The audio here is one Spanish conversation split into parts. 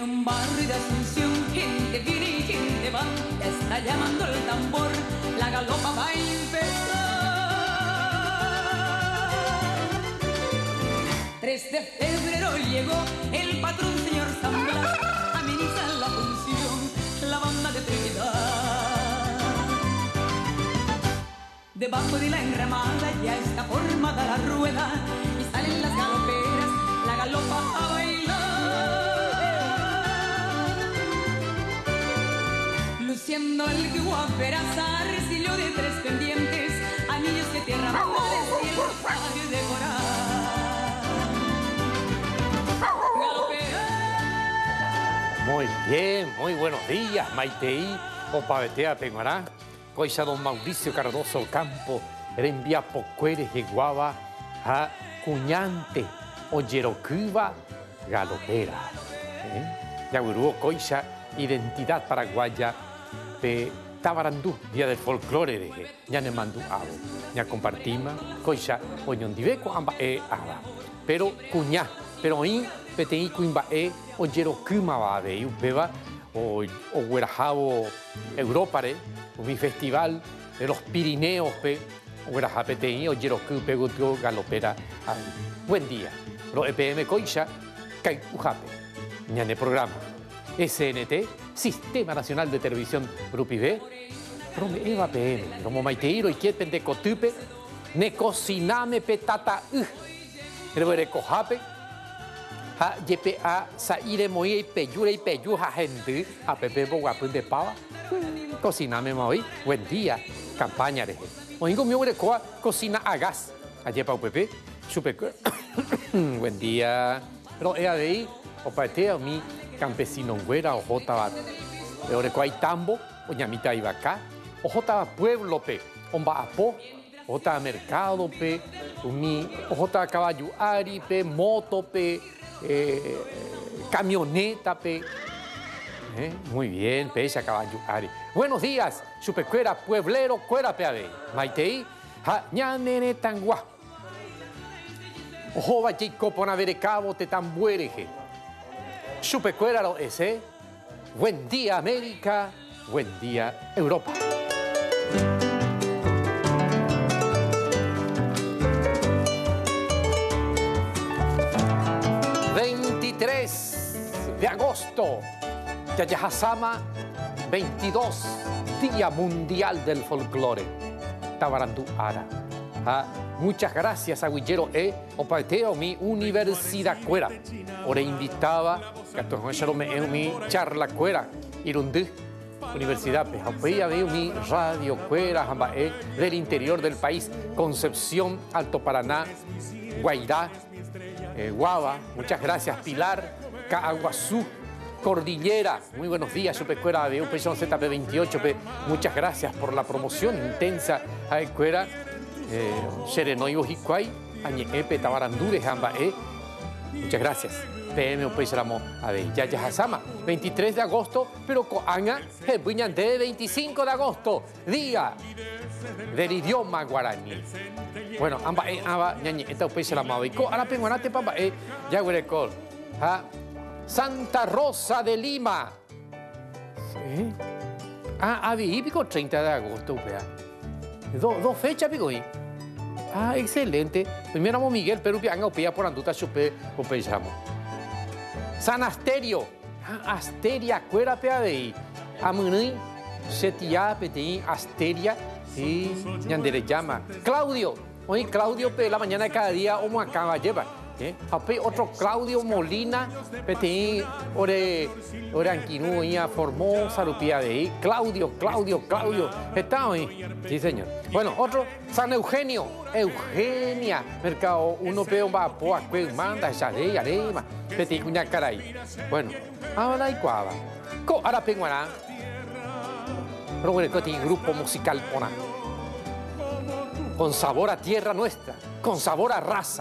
un barrio de Asunción, gente viene y gente va, ya está llamando el tambor, la galopa va a empezar. 3 de febrero llegó el patrón señor San Blas, ameniza la función, la banda de Trinidad. Debajo de la enramada ya está formada la rueda y salen las galoperas, la galopa a bailar. Luciendo el guaperaza, recillo de 3 pendientes, anillos que tierra madres y el rosario de coral. Muy bien, muy buenos días, Maiteí, Opabetea Penguará, Coisa don Mauricio Cardoso Campo, Renvia Pocueres de Guava, a Cuñante, Oyerocuba, Galopera. Yagurú, Coisa, Identidad Paraguaya, de Tabarandú, Día del Folclore de Ñanemandú Abo. Ya compartimos, Coisa, Oñondiveco, Amba Aba. Pero Cuñá, pero ahí, Petei Cuimbae, Oyerocuma va de Beba, o Huerajabo Europa, mi festival de los Pirineos, Huerajapetei, Oyerocu, Pegutio, Galopera. Buen día. Lo EPM Coisa, Kai Ujape. Ñane programa. SNT, Sistema Nacional de Televisión Rupivé, Rome Eva PM, Romo Maiteiro y Quiepen de Cotupe, Necociname Petata Revere Cojape, Ha Yepe A Saire Moye Peyure y Peyuja Gente, A Pepe Boguapun de Pava, Cociname Maui, buen día, campaña de Oingo Miore Coa, Cocina a gas, A Yepa Pepe, Chupe, buen día, pero ella de ahí, o patea mi campesino güera o jota Orecuay Tambo, o ñamita Ibacá, o jota pueblo pe, omba apo, jota mercado pe, o jota caballo ari pe, moto pe, camioneta pe. Muy bien, pe, esa caballo ari. Buenos días, chupecuera, pueblero, cuera pe ave. Maitei, ha ñanene tangua. Ojo va chico pona ver cabo te tambuereje. Chupecuera lo ese. Buen día América, buen día Europa. de agosto, Yayajasama, 22, Día Mundial del Folclore, Tabarandú Ara. Muchas gracias a Guillero Opateo, mi universidad cuera. Ora invitaba, que mi charla cuera, Irundú, universidad, pues, mi radio cuera, del interior del país, Concepción, Alto Paraná, Guairá, Guava, muchas gracias, Pilar, Caaguazú, Cordillera, muy buenos días, Chupecuera, de UPZ ZP28, muchas gracias por la promoción intensa a Cuera, Serenoy Ojicuay, Añepe, Tabarandures, Ambae, muchas gracias. PM Upezramo a ver, Yayajasama, 23 de agosto, pero Coanga, de 25 de agosto, día del idioma guaraní. Bueno, Ambae, Ñañeta Upezramo, ahora Penguanate, Pambae, Yaguerecol, Santa Rosa de Lima. Sí. Ahí pico 30 de agosto, vea. Dos fechas, pico ahí. Excelente. Primero Miguel, pero anga upea por anduta chupe o pensamos. San Asterio. Asteria, cuera pea de ahí. Amunui, setia, peti, Asteria. Y ñandere llama. Claudio. Hoy Claudio, pe la mañana de cada día, como acaba lleva. Otro Claudio Molina, peti, ore anquinú, ia Formosa, rupia de ahí. Claudio. ¿Está hoy? Sí, señor. Bueno, otro, San Eugenio. Eugenia, mercado, uno peo va poa, manda, echaré, arema, peti, cuña caray. Bueno, ahora y cuava. Ahora penguará. Pero bueno, grupo musical pona. Con sabor a tierra nuestra, con sabor a raza.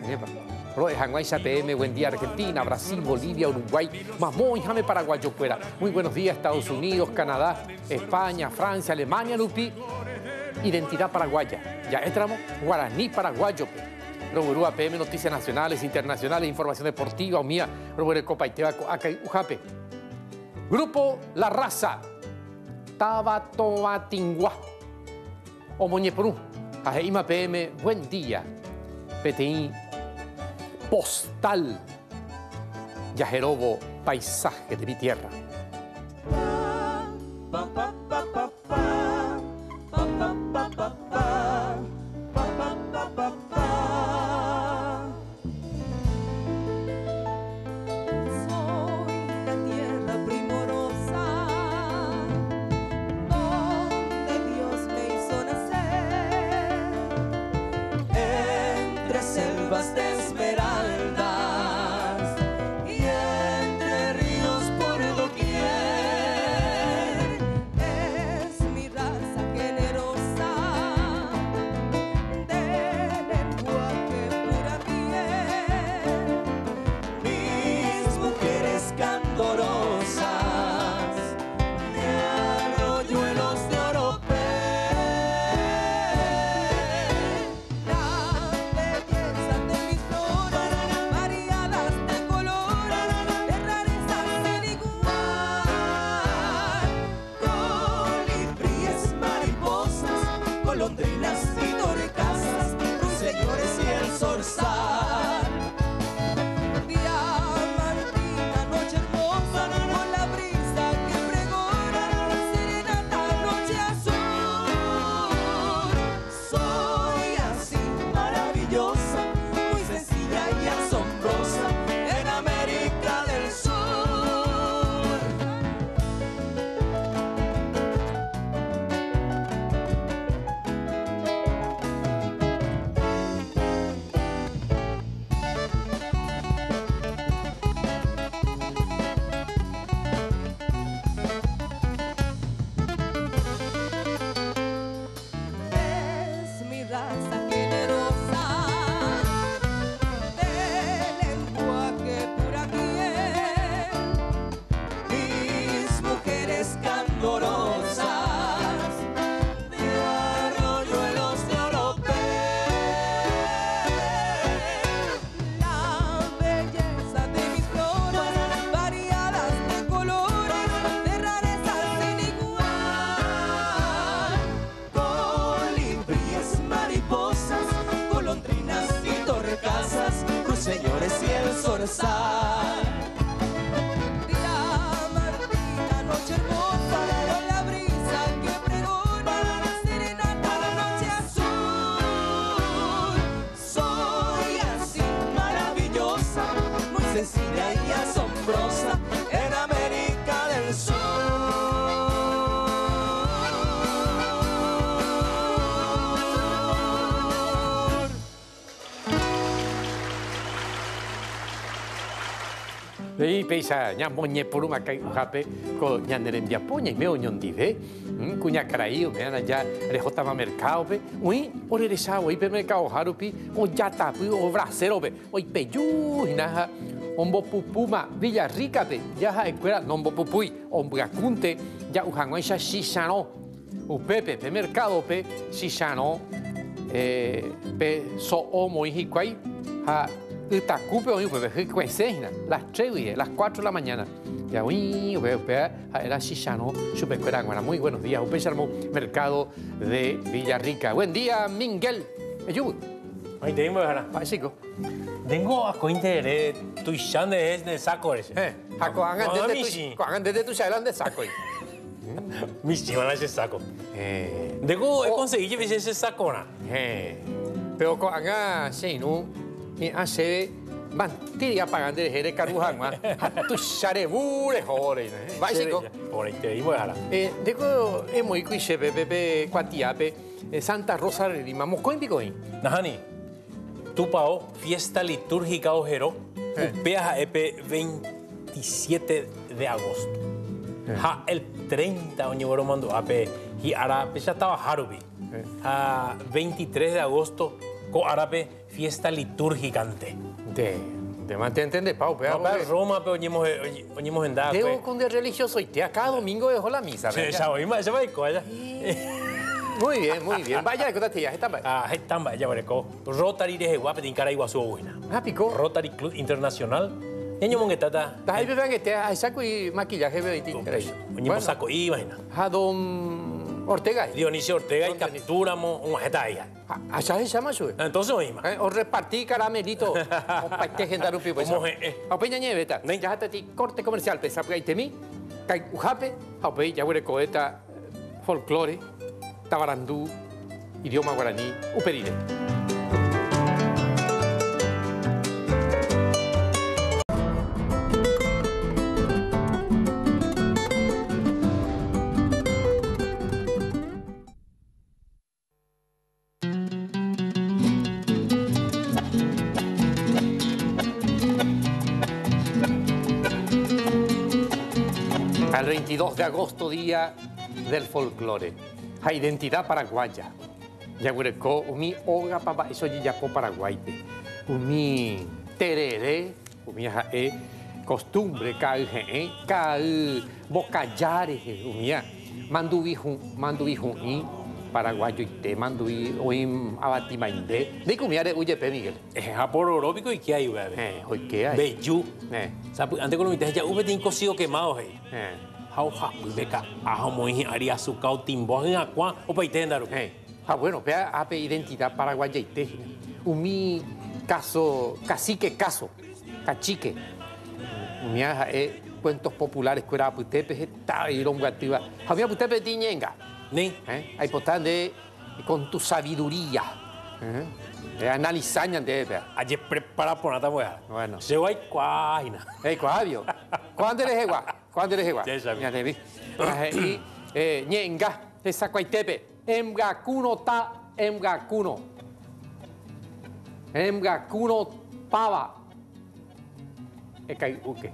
PM, buen día Argentina, Brasil, Bolivia, Uruguay, Mamón, Jame, Paraguayo, fuera. Muy buenos días Estados Unidos, Canadá, España, Francia, Alemania, Lupi. Identidad paraguaya. Ya entramos, guaraní paraguayo. Roburúa PM, noticias nacionales, internacionales, información deportiva, mía, Robure Copa y Tebaco, acá Ujape. Grupo La Raza, Tabatoatingua, Omoñepurú, Ajeima PM, buen día, PTI, postal, Yajerobo, paisaje de mi tierra. Selvas de esmeraldas y entre ríos por doquier, es mi raza generosa, de lenguaje pura piel, mis mujeres candorosas, de arroyuelos de oropel. Golondrinas y torrecasas, ruiseñores y el zorzal. Diamantina, noche hermosa, con la brisa que pregona, serenata, noche azul. Soy así maravillosa, muy sencilla y asombrosa, en América del Sur. Raza generosa, de lenguaje pura piel, mis mujeres candorosas, de arroyuelos de oropel. La belleza de mis flores, variadas de colores, de rareza sin igual. Colibríes, mariposas, golondrinas y torrecasas, ruiseñores y el zorzal. Diamantina, noche hermosa, con la brisa que pregona, serenata, noche azul. Soy así maravillosa, muy sencilla y asombrosa, en América del Sur. Y peisa ña moñe por un acá Ujape con ña nerembia poña y me oñon dive cuña caraío me ana ya rejotama mercado pe uy oreresa hoy pe mercado harupi o ya tapi o brasero pe hoy peyu hinaja ombo pupuma Villarrica pe ya ha escuela nombo pupui ombracunte ya ujango esa shishano upepe pe mercado pe shishano pe so omo hikwai ha Itacupe hoy pues las 3 y las 4 de la mañana. Ya hoy era Shishano, Chupecueranguana. Muy buenos días, un mercado de Villarrica. Buen día, Miguel. Ahí tengo, Básico. tengo a cointerés tu chande es de saco ese. Hagan desde tu chalan de saco. Mis chivas ese saco. Tengo he conseguido ese saco na. Pero con haga sí, no. Ni hace mantiria pagando de jere caruján, tu charebure jore. Básico. Por ahí te digo, déjala. Digo, es muy cuiche, bebé, cuatiape, Santa Rosa de Lima, Mocoimbicoin. Nahani, tu pao, fiesta litúrgica ojero, upea EP 27 de agosto. Ja, el 30 oñiboro mando AP, y arape ya estaba Harubi. A 23 de agosto, co arape, fiesta litúrgica ante. De mantente de pau, pero Roma, pero oñimos en Dape. Debo con de religioso y te cada domingo dejó la misa. Ya voy, ya voy, coya. Muy bien, muy bien. Vaya, ¿qué te está? Están ya verco. Rotary de Guape de Incara Iguazú buena. Ah, pico. Rotary Club Internacional. Ñaño mongetata. Ahí vean que te saco y maquillaje de ti. Ñaño saco y imagina. A don Ortega. Dionisio Ortega y capturamos un jetaia. Allá se llama eso. Entonces misma. O repartí caramelito. O para que gente rupi pues. Como o peña nieve ta. Ya hasta ti corte comercial pesa porque te mi. Kai ujape. O pe ya huele coeta folclore, tabarandú, idioma guaraní, uperire. Al 22 de agosto, día del folclore, la identidad paraguaya. Ya hueco, umi oga papa, eso ya po Paraguay. Umi terere, umi jae, costumbre, cae, bocallare, umia. Mandubi jun, paraguayo y te, mandubi oim abatimainde. De cumiare uye pe Miguel. Japón oróbico y qué hay, bebé. Hoy qué hay. Beyú. Antes con los ya hubo un cocido quemado, Jauja, beca, ajo, moji, haría azúcar, timbo, en agua, o paitendaro. Bueno, vea, ape identidad paraguaya y te. Umi caso, cachique. Umi cuentos populares, cuera putepe, está y longativa. Había putepe tiñenga. Ni. Hay postan de con tu sabiduría. Analizan de ver. Ayer prepara por nada, Bueno. Se va a cuáina. Cuavio. ¿Cuándo eres igual? ¿Cuándo eres igual? Ya sabes. Ya te vi. Y ñenga, esa cuaitepe. Emgakuno emgakuno. Emgakuno pava. Ekai uke.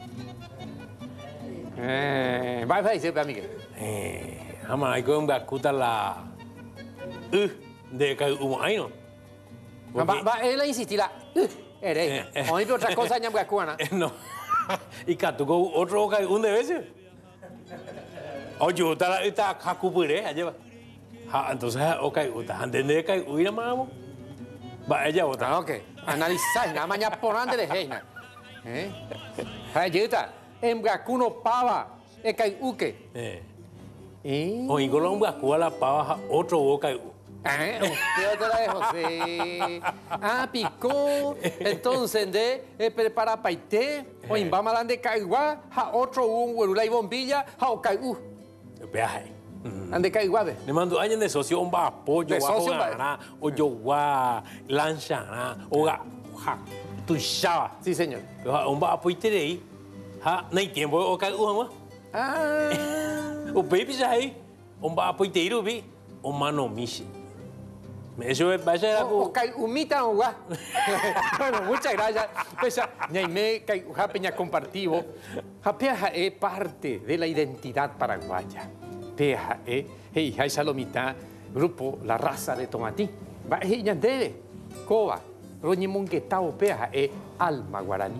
Va a decir, Miguel. Ama, hay que emgakuta la. De que humay, ¿no? Él insistirá. Eres. Hoy otra cosa ñamgakuana. No. Y que tú con otro que un de veces. Oye, está cacupure, allá. Entonces, ok, ¿entendés que hubiera más? Va, ella vota. Ok. Analizar, nada más ponante de reina. Ayuda. Emgakuno pava. Ekai uke. Oye, con un gacu a la pava, otro boca. Usted otra vez, José. Picó. Entonces, prepara paité. O imbama de caigua. Otro un huelula y bombilla. O caigu. Viaje. Ande caigua de. Le mando años de socio, un va pollo, o yo va lancha, o ga, tu chava. Sí, señor. Un va apoyarte de ahí. No hay tiempo, o caigu, o baby ya ahí. Un va apoyarte de ahí, o mano mishi. Eso es vaya la humita o gua. Bueno, muchas gracias. Pues ñaime peña compartivo. Japea es parte de la identidad paraguaya. Pea hey salomita grupo La Raza de Tomatí. Va ella debe coba roñimon que tao pea alma guaraní.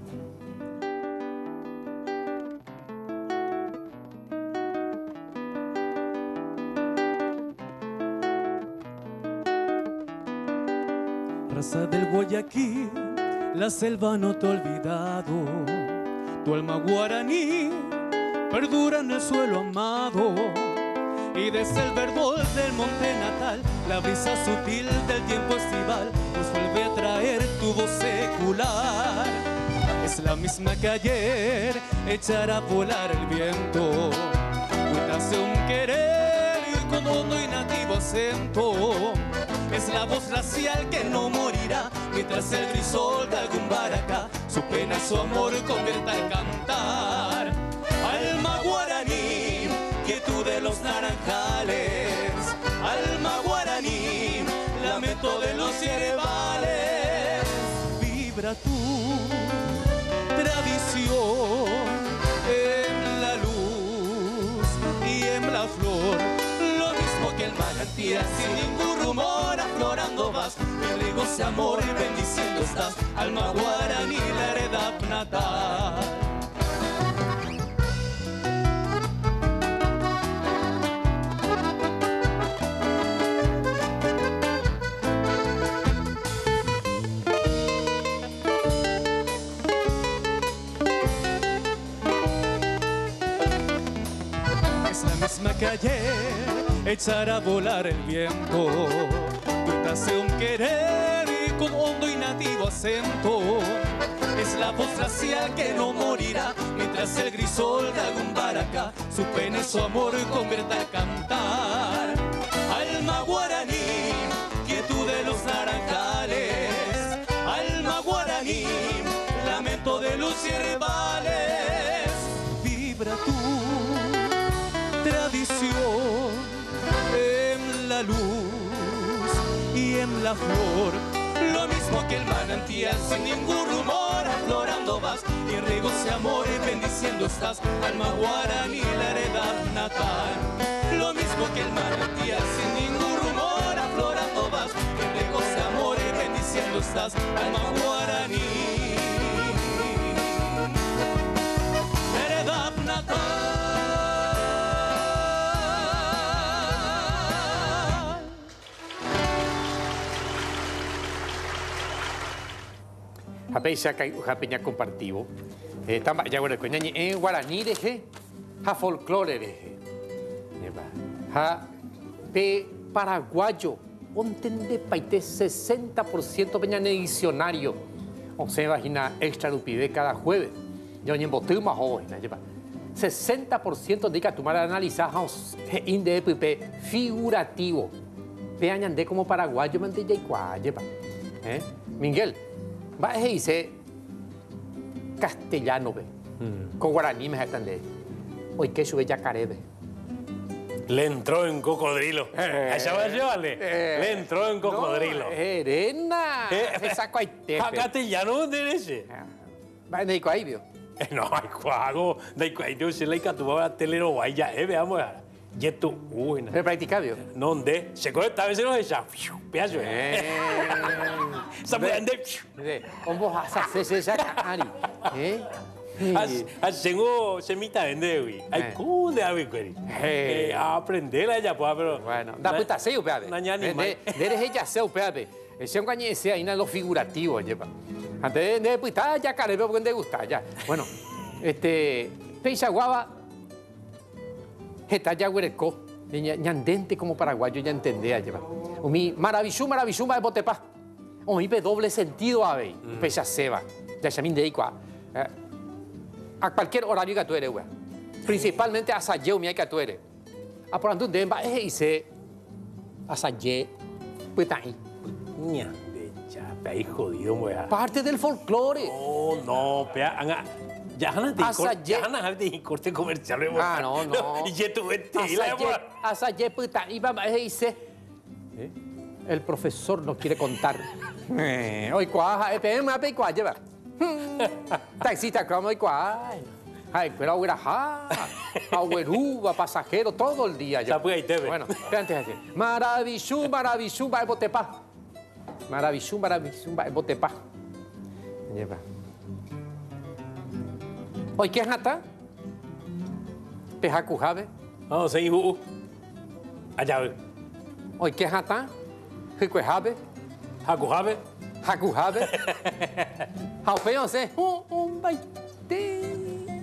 Raza del Guayaquil, la selva no te ha olvidado. Tu alma guaraní perdura en el suelo amado. Y desde el verdor del monte natal, la brisa sutil del tiempo estival nos vuelve a traer tu voz secular. Es la misma que ayer echará a volar el viento. Cuéntase un querer con hondo y nativo acento. Es la voz racial que no morirá mientras el grisol de algún baracá su pena y su amor convierta en cantar. Alma guaraní, quietud de los naranjales. Alma guaraní, lamento de los yerbales. Vibra tu tradición en la luz y en la flor. Que el manantial sin ningún rumor aflorando vas, mi rigos de amor y bendiciendo estás, alma guaraní, la heredad natal. es la misma que ayer, echar a volar el viento. Gritase un querer y con hondo y nativo acento. Es la voz racial que no morirá mientras el grisol de algún baracá su pena y su amor convierta a cantar. Alma guaraní, quietud de los naranjales. Alma guaraní, lamento de luz y rivales. Vibra tu tradición en la luz y en la flor. Lo mismo que el manantial sin ningún rumor, aflorando vas y regose amor y bendiciendo estás. Alma guaraní, la heredad natal. Lo mismo que el manantial sin ningún rumor, aflorando vas y regose amor y bendiciendo estás. Alma guaraní, heredad natal. Hapeisa que hapeña compartivo. Tamba ya bueno coñañi en guaraní deje, ha folclore deje. Ha pe paraguayo, ontende paite 60% peña en el diccionario. O sea, vagina extra lupide cada jueves. Yo ni en botu más joven, lleva. 60% de que tomar analizar inde figurativo. Vean de como paraguayo mante ya lleva. Miguel, va a decir castellano, ve. Con guaraní me entender. Hoy que sube yacaré, ve. Le entró en cocodrilo. Allá va a llevarle. Le entró en cocodrilo. No, Erena. Esa cuaite. A castellano dónde es ese. Va a decir ahí, vio. No, hay cuago. De ahí no se le catuba a telero vaya. Veamos. Yeto, uy. ¿Pero practica, vio? No, ¿dónde? Se coge esta vez se nos echa. Pedazo. Sabrande. ¿Cómo vas a hacer esa cari? Tengo semita vende, güey. Ay, ¿cómo de haber, güey? Aprenderla ya, pues, pero. Bueno, da puta seu, peade. Eres ella seu, peade. Ese un cañe sea ahí en lo figurativo, lleva. Antes de puta ya care, veo porque te gusta ya. Bueno, Peixa guava, está ya huereco, ñandente como paraguayo ya entendía, lleva. O mi maravillú de botepa. O mi doble sentido, ave. Peixa seba. Ya llamin de icua. A cualquier horario que tú eres, güey. Principalmente a sayeo, mi que tú eres. A por antes de emba, dice a saye, pues ahí. Ña, ya, pe ahí jodido, güey. Parte del folclore. No, pea, ya ganas de corte comercial, güey. Ah, no. Y ya tú vete, a saye, pues ahí, va, dice. El profesor no quiere contar. Hoy cuaja, me ape cuaja, lleva. Taxista, como y cual. Ay, pero ahora agueruba, pasajero, todo el día ya. Bueno, espérate así. Maravillú, va el botepa. Maravillú, va el botepa. Lleva. Hoy qué es nata? Pejacujabe. Vamos a ir, allá. Hoy qué es nata? Hicuejabe. Jacujabe. Jacujabe. Jaupeo se un baite.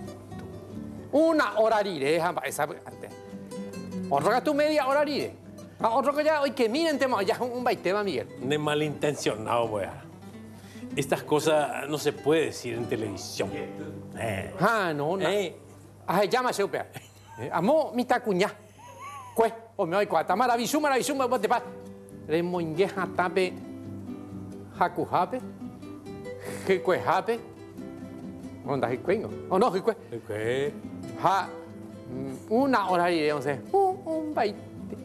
Una hora iré, esa otro que tú media hora iré. Otro que ya hoy que miren tema ya un baite va Miguel. De malintencionado, güey. Estas cosas no se puede decir en televisión. No. Llama Seupea. Amo mi tacuña. Pues, o me oigo hasta maravillú, te pa. Remonjeja tape. Jacujape. Jicuejape. ¿Dónde jicuengo? ¿O no jicue? Una hora iré, un baite.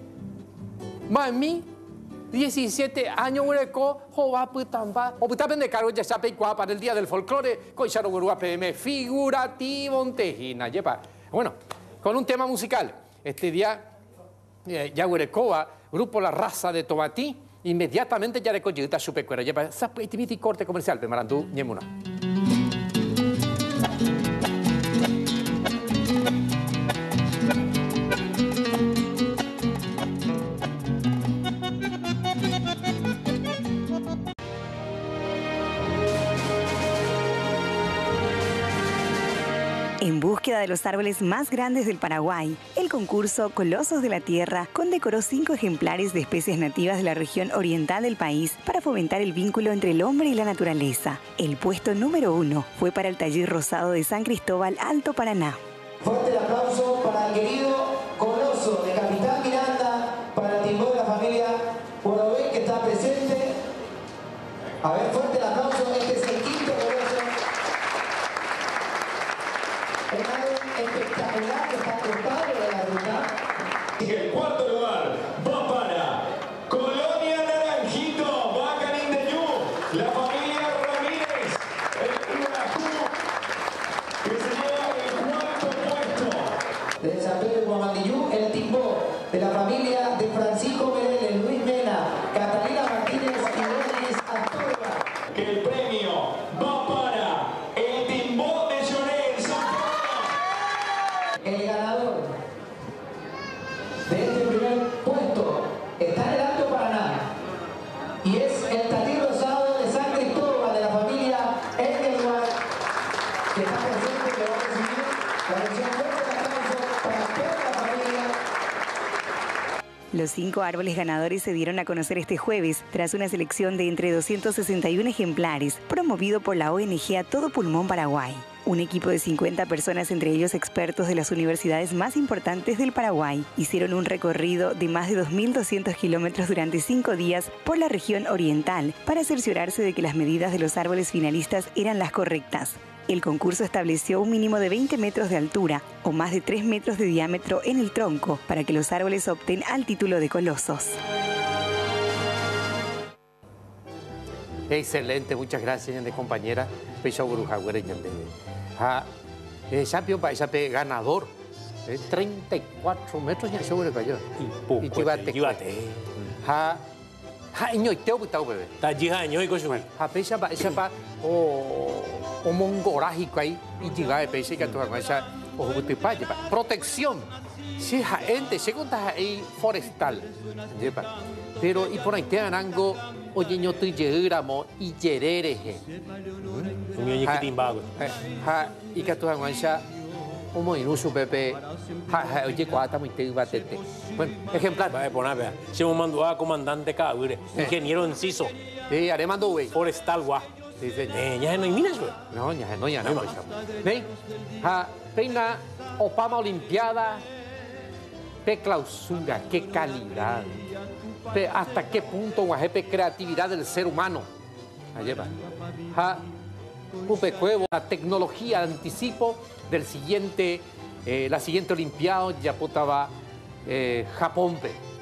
Mami, 17 años, hueco, jova, putamba. O putapen de cargo, ya sabe, para el día del folclore, coicharo, gurúa, PM, figurativo, tejina, yepa. Bueno, con un tema musical. Este día, ya huecoa, grupo La Raza de Tomatí, inmediatamente ya recogió su pecuera. Yepa, sabe, corte comercial, pemarandú, ñemuna. En búsqueda búsqueda de los árboles más grandes del Paraguay, el concurso Colosos de la Tierra condecoró 5 ejemplares de especies nativas de la región oriental del país para fomentar el vínculo entre el hombre y la naturaleza. El puesto número 1 fue para el Taller Rosado de San Cristóbal, Alto Paraná. Fuerte el aplauso para el querido Coloso de Capitán Miranda, para el timbó de la familia Borobé que está presente. A ver, fuerte el aplauso, este es el quinto Coloso. El ave espectacular que está acostado de la ruta. Y el cuarto lugar va para Colonia Naranjito, Bacanindeñú, la familia Ramírez, el Unajú, que se lleva el cuarto puesto. De San Pedro de Guamandillú, el timbó de la familia de Francisco Mereles, Luis Mena, Catalina Martínez y Denis Astorga. Que el premio va para el timbó de Llorel, San Pedro. El ganador de este primer puesto está en el Alto Paraná y es el Taller Rosado de San Cristóbal de la familia Engelbart, que está presente, que va a recibir la versión fuerte de aplauso para toda la familia. Los 5 árboles ganadores se dieron a conocer este jueves tras una selección de entre 261 ejemplares, promovido por la ONG A Todo Pulmón Paraguay. Un equipo de 50 personas, entre ellos expertos de las universidades más importantes del Paraguay, hicieron un recorrido de más de 2.200 kilómetros durante 5 días por la región oriental para cerciorarse de que las medidas de los árboles finalistas eran las correctas. El concurso estableció un mínimo de 20 metros de altura o más de 3 metros de diámetro en el tronco para que los árboles opten al título de colosos. Excelente, muchas gracias, compañera. Champion ganador, 34 metros ya seguro que yo. Y llévate. Ñoiteo butao bebé. Ta jija ñoi ko shuai. Pesha o mongorágico ahí y llega de pesha que tu esa o butipaje. Protección. Si gente segunda ahí forestal. Pero y por ahí te anango oye ño tu yeramo y yerereje. Ño kitimbago. Y que tu esa como inuso pepe oye cuata muy te batete. Bueno, ejemplar. Va a poner, vea. Se me mandó a comandante Cabure, ingeniero enciso. Sí, haré mando güey. Forestal, guau. Sí, señor. Ya no hay minas, güey. No, ya no. ¿Ven? Peina Opama Olimpiada, pe clausura, qué calidad. Hasta qué punto guajepe creatividad del ser humano. Allá va. Upe cuevo, la tecnología, anticipo del siguiente, la siguiente Olimpiada ya potaba Japón.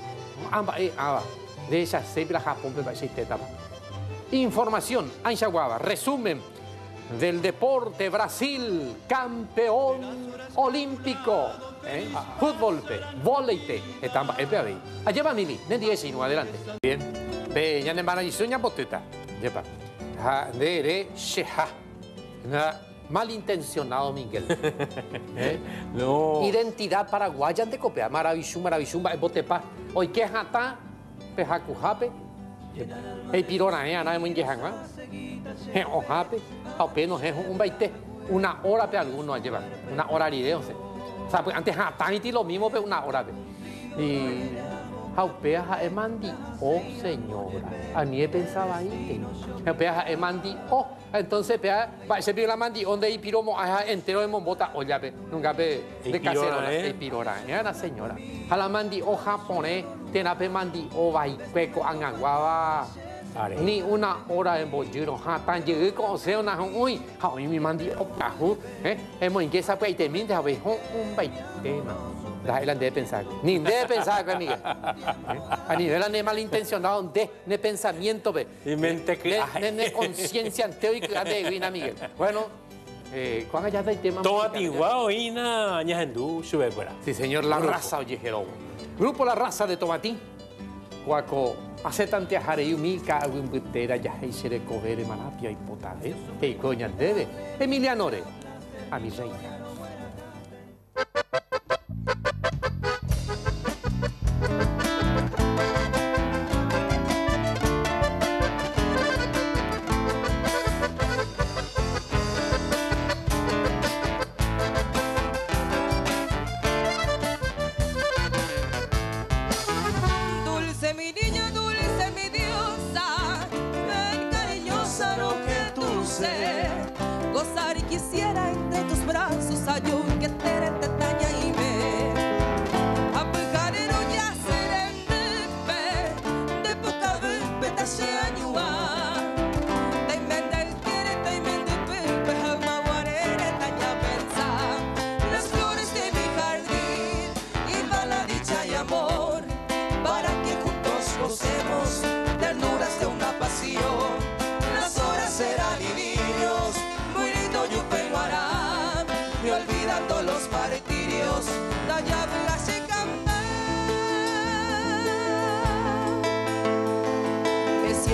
De esa sepia Japón va a ser etapa. Información, Anshaguaba, resumen del deporte Brasil, campeón olímpico. Fútbol, voleite, estamba, allá va Mili, ne 19, adelante. Bien, ya ne van a decir una boteta. Lleva. De sheha. Malintencionado, Miguel. No. Identidad paraguaya de copia. Maravillumba, botepa. Hoy que jata, pejacujape. El pirona, ana muy yejanga. Ojape, apenas es un baite. Una hora pe alguno a llevar. Una hora de o sea, pues antes jatan y lo mismo, pero una hora. Y Jaupea Emandi, oh señora, a mí pensaba ahí. Jaupea Emandi, oh, entonces pea, se pide la mandi, donde hay piromo, entero de mombota, o ya ve, nunca ve de casero, el pirora, la señora. A la mandi, oh japonés, tenape mandi, oh baipeco, angaguaba. Ni una hora en Bollero, tan llegué con Oceo, uy, hoy mi mandi, oh, cajú, hemos en que esa pues, y te mientes a ver, un baitema. Él debe pensar, ni debe pensar conmigo. A nivel de malintencionado, de pensamiento, de conciencia anteórica de Guina Miguel. Bueno, ¿cuál allá está el tema? Toma tiguao, Ina, ñajendú, sube fuera. Sí, señor, la raza, oye, Jerón. Grupo La Raza de Tomatí. Cuaco, hace tantas jareyumica, aguimbutera, ya hay se recoger manapia y potales. ¿Qué coña debe? Emilianore, a mi reina.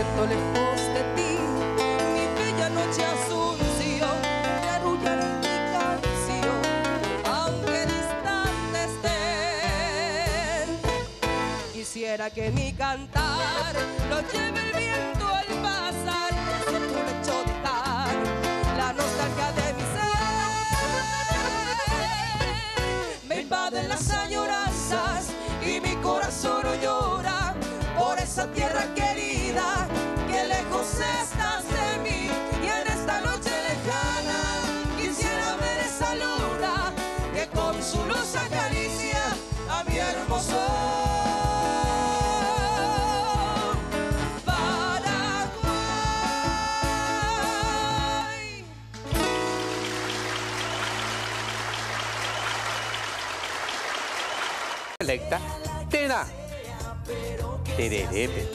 siento lejos de ti, mi bella noche asunción, me arrullan mi canción, aunque distante estén. Quisiera que mi cantar lo lleve el viento al pasar, y en tu lecho dejar la nostalgia de mi ser. Me invaden las añoranzas y mi corazón llora por esa tierra querida que lejos estás de mí. Y en esta noche lejana quisiera ver esa luna que con su luz acaricia a mi hermoso Paraguay. Electa, tena. Tererebe.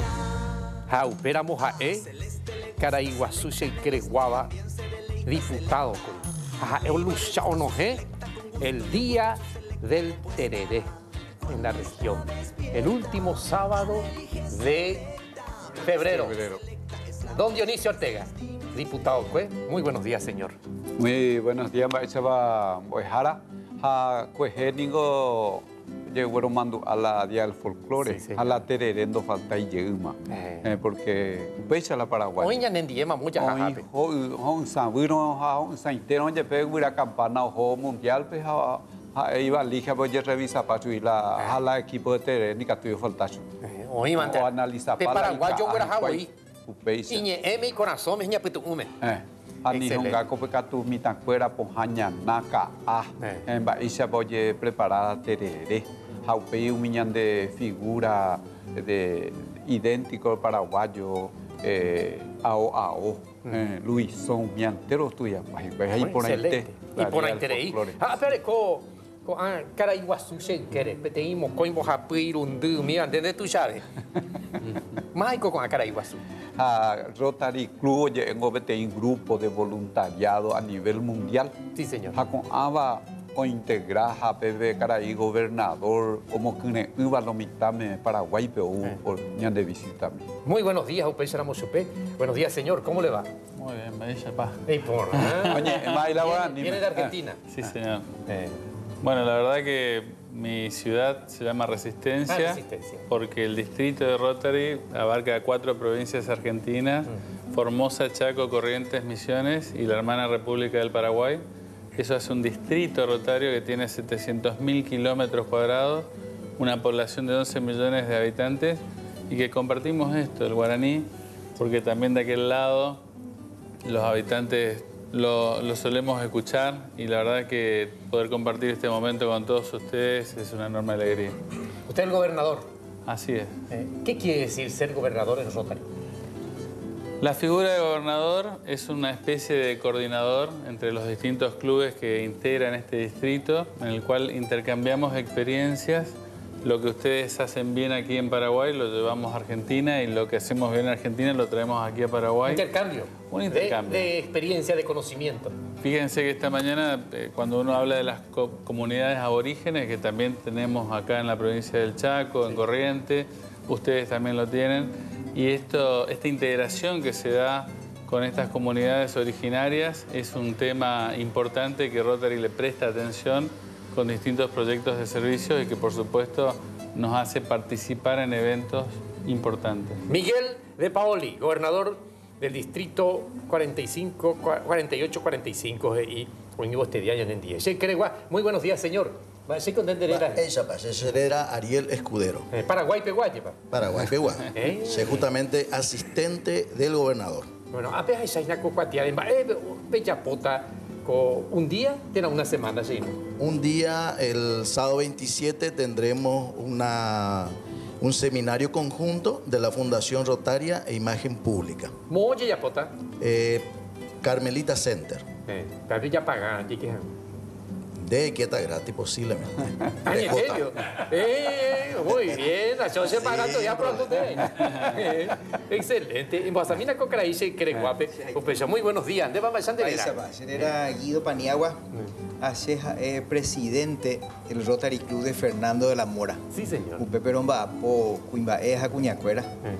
Jaupera Mojae, Caraiguazú Creguaba, diputado con Oluchaonoje, el día del tereré en la región. El último sábado de febrero. Don Dionisio Ortega, diputado, muy buenos días, señor. Muy buenos días, Maechaba Boejara. A Cuejeningo llegó mando a la Día del Folclore, Sí, a la tererendo falta y lleguma, porque pecha la Paraguay. Hoy ya nendiema mucha jajape. Hon Saburo, Hon Saintero, ya pego la campana o mundial, pues iba a lija, voy a revisar para subir a la equipo de tererénica, tuyo faltacho. Hoy manda. O analizar de Paraguay yo voy a Hawaii. Upeixa. Iñe mi corazón, me ñapitu ume. Ani honga copecatu mitancuera pojaña naca en Baisha voy preparada tereré. Haupei un miñán de figura de idéntico paraguayo, ao, Luisón, miantero tuya, ahí por ahí. Y por ahí te pero Caraiguazú Xenquere, peteímos, coimos a Pirundú, mira, ¿entendés tú sabes? Maico con Caraiguazú. Rotary Club llegó un grupo de voluntariado a nivel mundial. Sí, señor. Con ABA o integrar a PB Caraí gobernador, como que iba a lo mitame Paraguay, pero por ñan de visita. Muy buenos días, Upey Saramochupé. Buenos días, señor. ¿Cómo le va? Muy bien, Maisha Paz. Viene de Argentina. Sí, señor. Bueno, la verdad que mi ciudad se llama Resistencia, porque el distrito de Rotary abarca 4 provincias argentinas, Formosa, Chaco, Corrientes, Misiones y la hermana República del Paraguay. Eso hace un distrito rotario que tiene 700.000 kilómetros cuadrados, una población de 11 millones de habitantes y que compartimos esto, el guaraní, porque también de aquel lado los habitantes lo solemos escuchar y la verdad que poder compartir este momento con todos ustedes es una enorme alegría. Usted es el gobernador. Así es. ¿Qué quiere decir ser gobernador en Rotary? La figura de gobernador es una especie de coordinador entre los distintos clubes que integran este distrito, en el cual intercambiamos experiencias. Lo que ustedes hacen bien aquí en Paraguay lo llevamos a Argentina y lo que hacemos bien en Argentina lo traemos aquí a Paraguay. Intercambio. Un intercambio. De experiencia, de conocimiento. Fíjense que esta mañana, cuando uno habla de las comunidades aborígenes, que también tenemos acá en la provincia del Chaco, en Corrientes, ustedes también lo tienen, y esta integración que se da con estas comunidades originarias es un tema importante que Rotary le presta atención con distintos proyectos de servicios y que por supuesto nos hace participar en eventos importantes. Miguel de Paoli, gobernador del distrito 48-45 y conmigo este día en el día. Muy buenos días, señor. ¿Sí contenderera? Ella pasa, era Ariel Escudero. Paraguay, Peguay, Paraguay, Peguay. Soy justamente asistente del gobernador. Bueno, apenas esa es una cocuatia de bella pota. ¿Un día? Tiene una semana, sí. Un día, el sábado 27, tendremos un seminario conjunto de la Fundación Rotaria e Imagen Pública. ¿Moya ya pota? Carmelita Center. Pero ya pagan, ¿qué? De quieta gratis, posiblemente. ¿En serio? Muy bien, yo se barato ya pronto. Excelente. En Guasamina Cocaraíche, Creguape. Muy buenos días. ¿De vamos a Era Guido Paniagua, presidente del Rotary Club de Fernando de la Mora. Sí, señor. Upe Peromba, po Cuimbaeja Cuñacuera.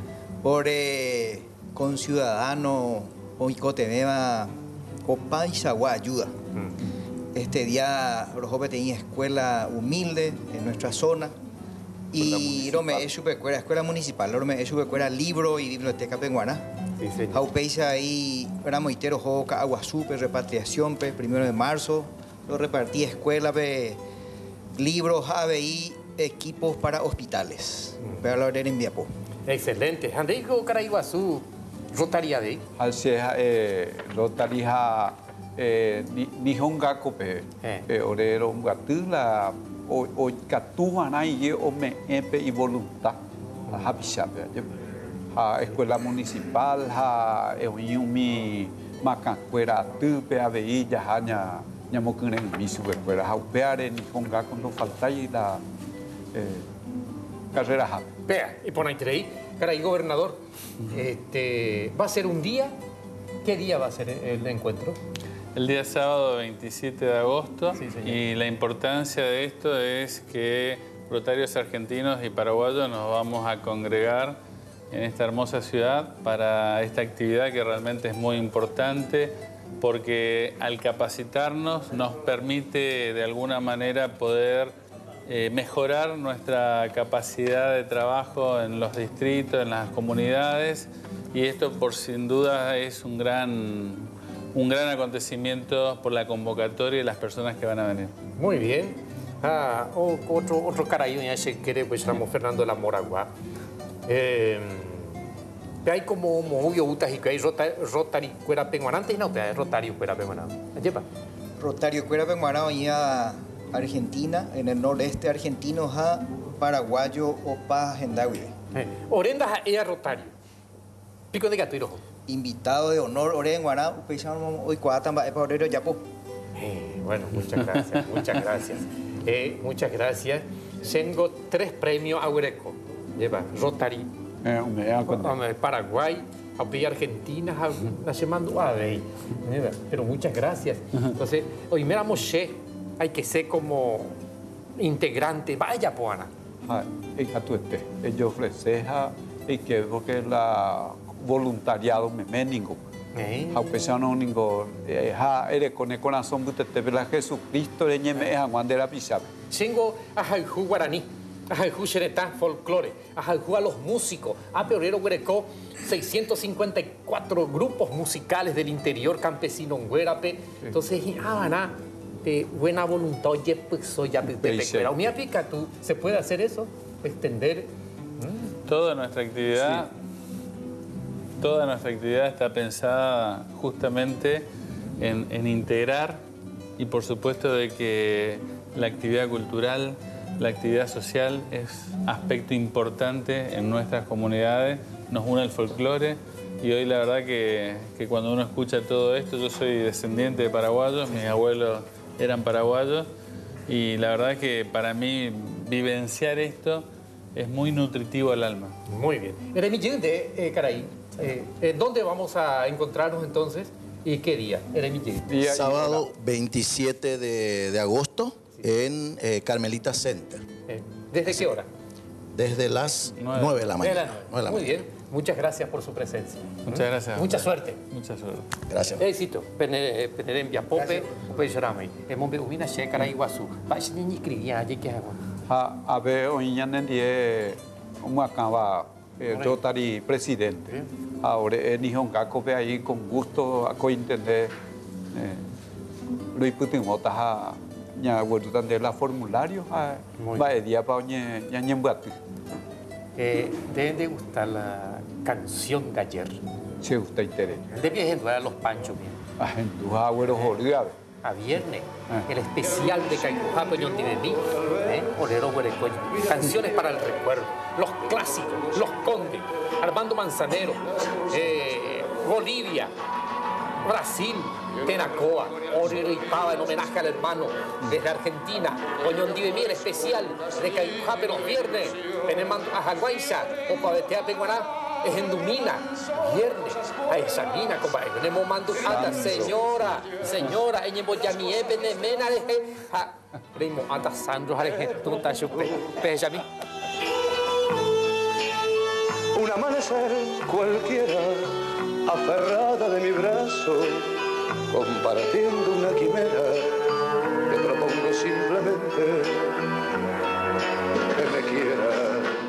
por conciudadano Oikotevema Copa y Sagua ayuda. Este día Rojope tenía escuela humilde en nuestra zona y Rome es escuela municipal, Rome es libro y biblioteca penguana. Jaupeisa ahí, era moitero joca, Aguasupe, repatriación, 1 de marzo, lo repartí escuela, libros, ABI, equipos para hospitales. Para hablar en Viapó. Excelente. Andeico Caraiguazú, Rotaria de. Alsea Rotaria Nihongakope, Orero Gatula, o Catubana y Ome Epe y Voluntad, la Habichape. A escuela municipal, a Euyumi Macacuera, Tupe, ABI, Yahaña, Ñamocune, Misu, Escuela, Jaupeare, Nihongaku, no falta y la carrera. Vea, y por ahí, caray, gobernador, ¿va a ser un día? ¿Qué día va a ser el encuentro? El día sábado 27 de agosto. Sí, y la importancia de esto es que rotarios argentinos y paraguayos nos vamos a congregar en esta hermosa ciudad para esta actividad que realmente es muy importante porque al capacitarnos nos permite de alguna manera poder mejorar nuestra capacidad de trabajo en los distritos, en las comunidades y esto por sin duda es un gran acontecimiento por la convocatoria y las personas que van a venir. Muy bien. Otro caraíno ya se quiere, pues estamos Fernando de la Moragua. Hay como obvio utas y que hay Rotary Cuera Penguanante y no, hay Rotario Cuera Penguanante. Rotario Cuera Penguanante ya Argentina, en el noreste argentino, paraguayo o pa Gendawi. Orenda ella Rotario. Pico de gato y rojo. Invitado de honor, Oren Guaná, hoy cuatan va para Orero Yapo. Bueno, muchas gracias, muchas gracias. Muchas gracias. Tengo 3 premios a Ureco. Lleva Rotary, Paraguay, a Argentina, la semana pero muchas gracias. Entonces, hoy me Moshe, hay que ser como integrante. Vaya, Poana. Yo ofrece que porque la voluntariado meménico. A pesar no ningo, eres con el corazón de Jesucristo de Ñeme es Juan de la Pisabe. Tengo a Jaijú Guaraní, a Jaijú Xeretá Folclore, a Jaijú a los músicos, a Peorero Huerecó, 654 grupos musicales del interior campesino en Huerape. Entonces, de buena voluntad, oye, pues soy ya Pepecuera. Unía pica, ¿tú se puede hacer eso? Extender. Toda nuestra actividad. Sí. Toda nuestra actividad está pensada justamente en integrar y por supuesto de que la actividad cultural, la actividad social es aspecto importante en nuestras comunidades, nos une el folclore y hoy la verdad que cuando uno escucha todo esto, yo soy descendiente de paraguayos, mis abuelos eran paraguayos y la verdad que para mí vivenciar esto es muy nutritivo al alma. Muy bien. Caray. ¿Dónde vamos a encontrarnos entonces y qué día? Sábado 27 de agosto en Carmelita Center. ¿Desde qué hora? Desde las 9 de la mañana. Muy bien. Muchas gracias por su presencia. Muchas gracias. Mucha suerte. Mucha suerte. Gracias. Éxito. Penerem Viapope, Peixarame. Hemos ubina Shekara Iguazú. Vais ni escribía allí que hago. A ver, hoy ya no es un acaba Rotary presidente. Ahora en Nihongaku ve ahí con gusto a entender lo importante a ya de la formulario va el día para ya ñembatu. ¿Debe gustar la canción de ayer? Sí, usted interesa. Debe ejemplar a los panchos bien. A gente agüero jodido. A viernes, el especial de Caicujá, Peñón de mí, Olero Huerecoño. Canciones para el recuerdo, los clásicos, los Condes, Armando Manzanero, Bolivia, Brasil, Tenacoa, Olero y Pava en homenaje al hermano desde Argentina, Peñón de mí, el especial de Caicujá, pero los viernes, tenemos a Jaguaiza, o Pavetea Penguaná. Es en Dumina, viernes, a esa mina, compadre. Tenemos mando ata, señora, en Boyami, Benemena, a Primo ata Sandro, Aleje, tú estás yo, Pejami. un amanecer cualquiera, aferrada de mi brazo, compartiendo una quimera, te propongo simplemente que me quieras.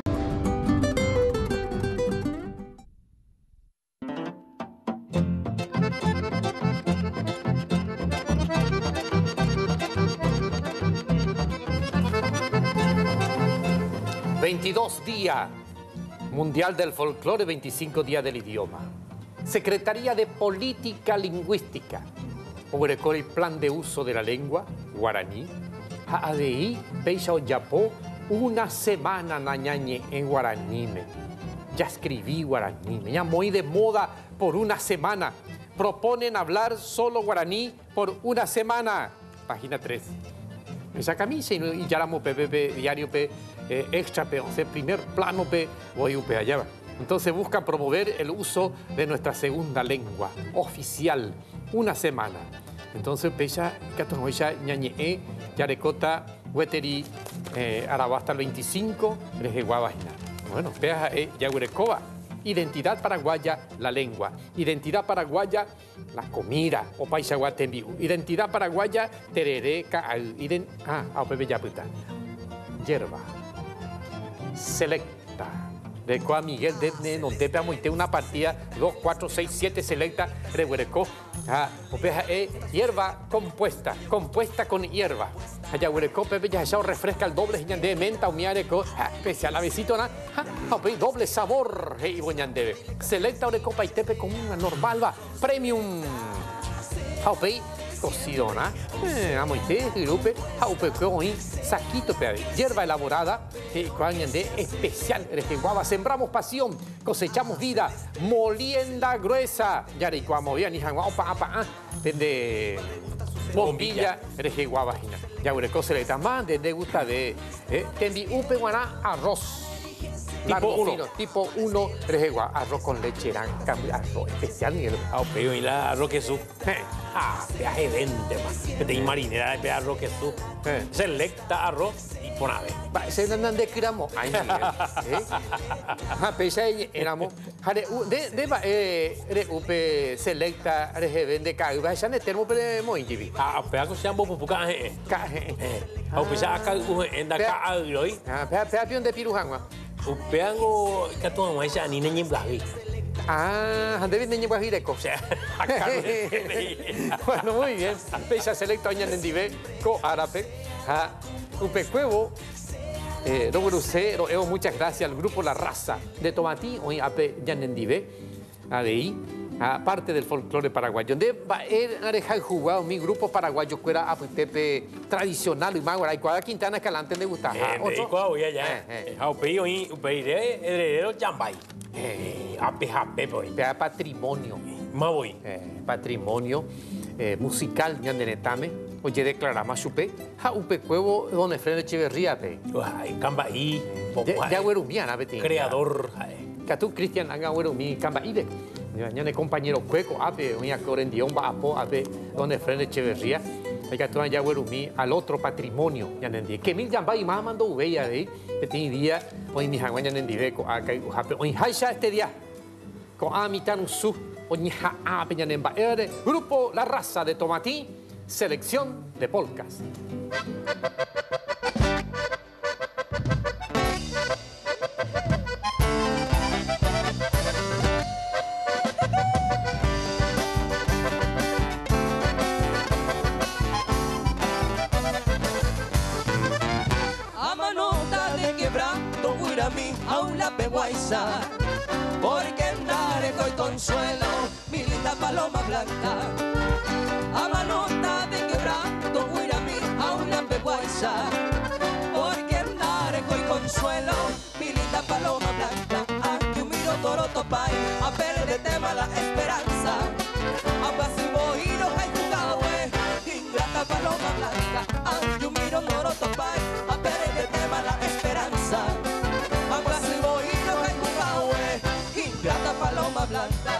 ...22 días Mundial del Folclore, 25 días del idioma. Secretaría de Política Lingüística. Obrecor el plan de uso de la lengua guaraní. ADI, Peixa Oyapó, una semana nañañe en guaraní. Ya escribí guaraní, ya muy de moda por una semana. Proponen hablar solo guaraní por una semana. Página 3. Esa camisa y ya la diario extra, o sea, primer plano voy allá va. Entonces buscan promover el uso de nuestra segunda lengua oficial, una semana. Entonces pecha catonoya ñañe yarecota hueteri arabasta el 25 rejeguabajina. Bueno, peja yagurecoba. Identidad paraguaya, la lengua. Identidad paraguaya, la comida. O paixaguatembiu. Identidad paraguaya, tereré, caal. Yaputa. Hierba. Selecta. De Coa Miguel de no debe amoite una partida 2, 4, 6, 7 selecta rehuerecó. Hierba compuesta con hierba. Allá huerecó Pepe ya refresca el doble de menta o miareco especial a besito na doble sabor y boñandebe. Selecta oreco paitepe con una normal va premium. Cocidona, amoite, grupe, con saquito, hierba elaborada, especial, rejeguaba, sembramos pasión, cosechamos vida, molienda gruesa, yaricuamo, bien, y de bombilla, rejeguaba, ya ureco se le tama, de gusta de, tendi upe guaná, arroz. Tipo 1, regegua, arroz con leche, arroz especial y el arroz queso. Peaje vende más. De marinera de arroz queso. Selecta arroz y ponave. Se andan de cramo. Ay, pese éramos. De upe selecta vende caiba ya ne termo pe moi jibi. Peaco chambo pupuca. Au pesa acá en da ca loi. Pea pion de pirujangua. Upeango katong maisha ni nenye blahi. Ande bien nenye blahi de cosa. Bueno, muy bien. Pesa selecta oña nendive co árabe. Upecuevo muchas gracias al grupo La Raza de Tomatí, hoy ape yanendive, ADI, parte del folclore paraguayo. Donde va a jugar mi grupo paraguayo que era apetepe tradicional y más, y cada Quintana Calante le gusta. Patrimonio. Patrimonio musical ñandenetame. Oye, declara más chupe, upe cuevo don Efraín Echeverría pe. Cambaí, ya huerumiana beti. Creador. Catú Cristian anga huerumi cambaí de. Ñane compañero cueco ape uña corendión va apo ape don Efraín Echeverría. Hay que actuar ya huerumi al otro patrimonio ñanendí. Que mil yambay más mandó uveya de beti día hoy mi jangua ñanendí beco acá ape hoy haisha este día. Con amitan su hoy ha ape ñanemba. Grupo La Raza de Tomatí. Selección de polcas. A manota de quebranto, Guirami, aula peguaiza, porque andare coi consuelo, mi linda paloma blanca. A manota de quebranto, Guirami, aula peguaiza, porque andare coi consuelo, mi linda paloma blanca. Yo miro toroto pai, a perderte mala esperanza. Aguasivo y los hay jugado, ingrata paloma blanca. Yo miro toroto pai, a perderte mala esperanza. Aguasivo y los hay jugado, ingrata paloma blanca.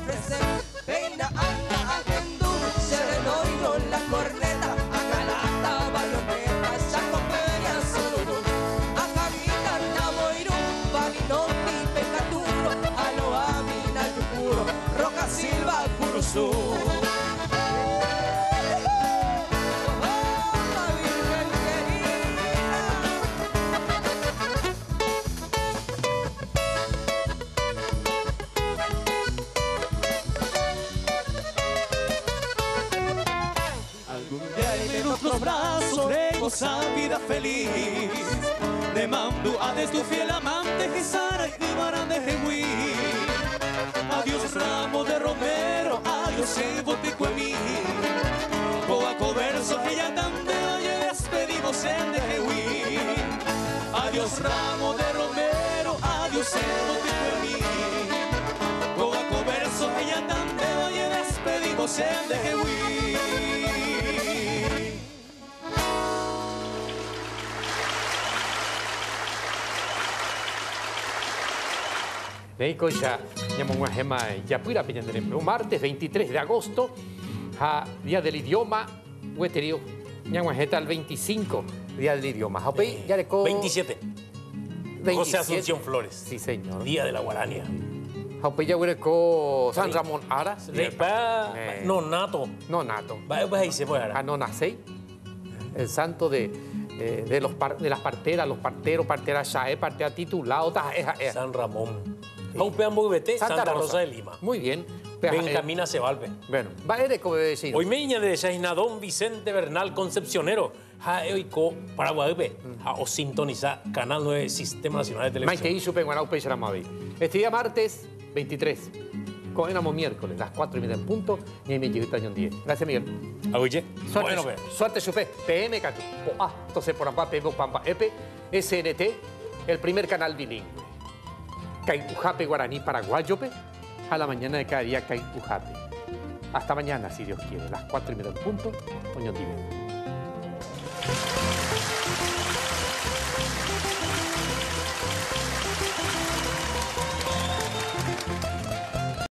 ofrecer. Peina anda agendú, sereno y no la corneta, acalata, bayoneta, chacoperia, sururu, acabita, naboiru, baninoti, pecaturo, aloamina, yucuro, roca silva, curuzú. Los brazos de goza vida feliz de Mamdu a tu fiel amante Gisara y Barán de Jehuí. Adiós ramo de romero, adiós Evo de Cuemí. Coaco verso que ya también oye despedimos en de Jehuí. Adiós ramo de romero, adiós Evo de Cuemí. Coaco verso que ya también oye despedimos en de Jehuí. Neiko ya llamamos gema ya puira piñandere. Martes 23 de agosto, día del idioma, hueterio, llamamos el 25 día del idioma. Ya le 27. José Asunción Flores. Sí, señor. Día de la Guarania. Ya le San Ramón Aras. No nato. No nato. Ahí se puede ahora. No nace. El santo de las parteras, los parteros, parteras ya, partera titulado. San Ramón. Santa Rosa de Lima. Muy bien. Benjamina Cebalpe. Bueno, va a como decir. Hoy me iña de Don Vicente Bernal Concepcionero. Eoico Paraguay. O sintoniza Canal 9 Sistema Nacional de Televisión. Mike hizo Penguanau Peixaramavi. Este día martes 23. Cogenamos miércoles, las 4:30 en punto. Y ahí me llevo el año 10. Gracias, Miguel. Oye. Suerte, supe. PM Catu. Entonces por acá, PM Pampa Epe. SNT, el primer canal bilingüe. Caipujape Guaraní Paraguayope, a la mañana de cada día Caipujape. Hasta mañana, si Dios quiere, las 4:30 en punto, Oñón Divino.